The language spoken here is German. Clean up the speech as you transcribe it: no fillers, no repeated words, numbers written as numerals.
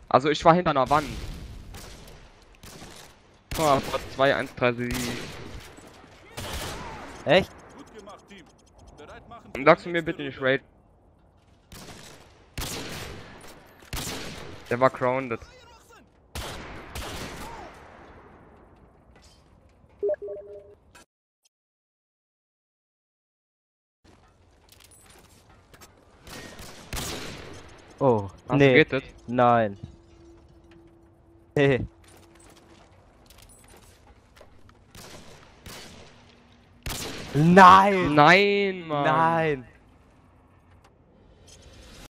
Also ich war hinter einer Wand. Oh, vor 2-1-3 Echt? Gut gemacht, Team. Bereit machen. Und sagst du mir bitte nicht Raid. Der war grounded. Oh, Hast du nee. gerettet? Nein. Hey. Nein! Nein, Mann. Nein!